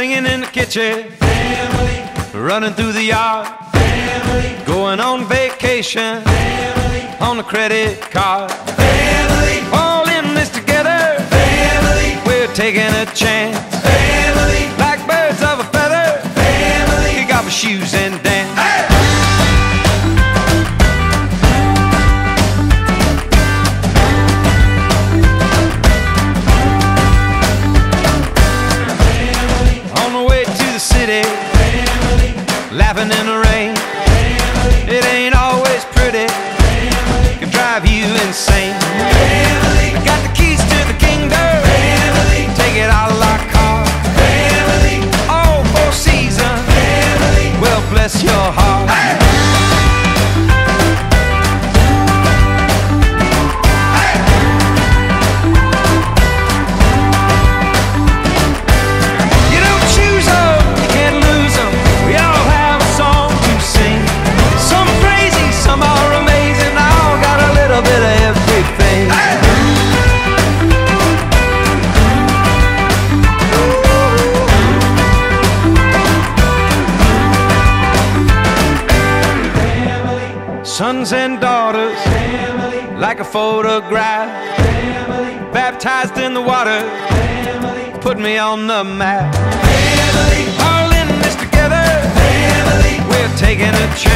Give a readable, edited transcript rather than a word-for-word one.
singing in the kitchen, family, running through the yard, family, going on vacation, family, on a credit card. family, All in this together, family, we're taking a chance. family, Like birds of a feather, family. kick off our shoes and dance. Hey! On the way to the city, Family, laughing in the rain. family, It ain't always pretty, family, can drive you insane. family, Got the keys to the kingdom, family, take it out like car. family, All four seasons, family. well bless your heart. Hey! You don't choose them, you can't lose them. We all have a song to sing. Some crazy, some are amazing. All got a little bit of everything. Sons and daughters, Family, like a photograph, family, baptized in the water, family, put me on the map. family, All in this together, family, we're taking a chance.